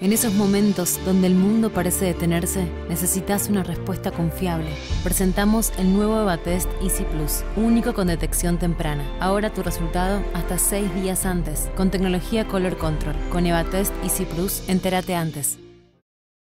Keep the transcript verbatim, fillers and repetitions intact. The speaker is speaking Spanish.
En esos momentos donde el mundo parece detenerse, necesitas una respuesta confiable. Presentamos el nuevo EvaTest Easy Plus, único con detección temprana. Ahora tu resultado hasta seis días antes, con tecnología Color Control. Con EvaTest Easy Plus, entérate antes.